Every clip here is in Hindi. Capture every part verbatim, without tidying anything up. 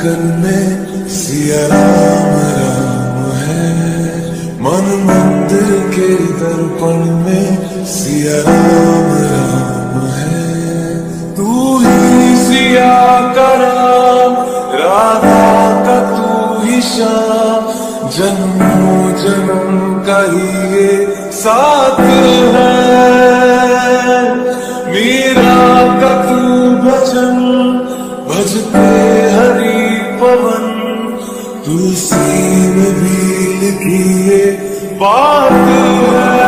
धड़कन में सिया राम राम है, मन मंदिर के दर्पण में सिया राम राम है। तू ही सिया का राम, राधा का तू ही श्याम, जन्मों जन्म का ही ये साथ है। मीरा का तू भजन भजते हरि पवन, तुलसी में भी लिखी ये बात है।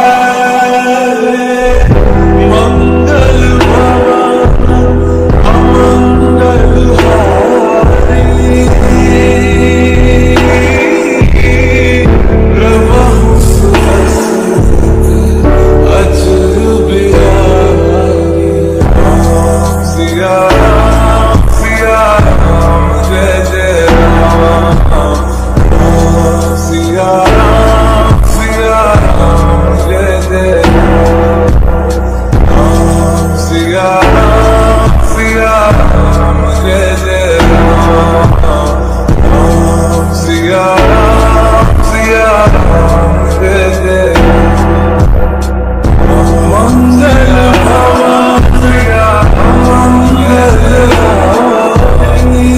मंगल भवन अमंगल हारी, प्रभु सुहृद अजर बिहारी। सिया राम सिया राम जय जय राम, सिया राम सिया राम जय जय राम, सिया राम सिया राम जय जय राम, सिया राम सिया राम जय जय राम। मंगल भवन सिया मंगल हारी,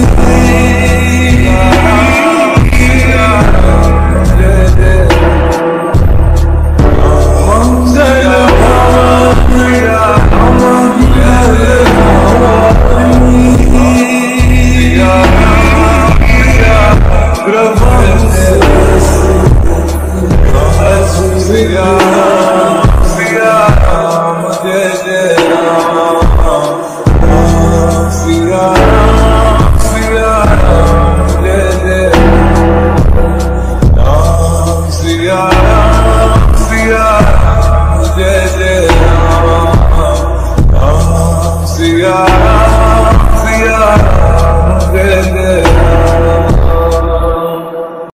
सिया राम जय जय राम। मंगल भवन सिया मंगल हारी, सिया राम सिया प्रभु सिया राम सिया राम जय जय राम, सिया राम सिया राम जय जय राम, सिया राम सिया राम जय जय राम, सिया राम सिया राम जय जय राम।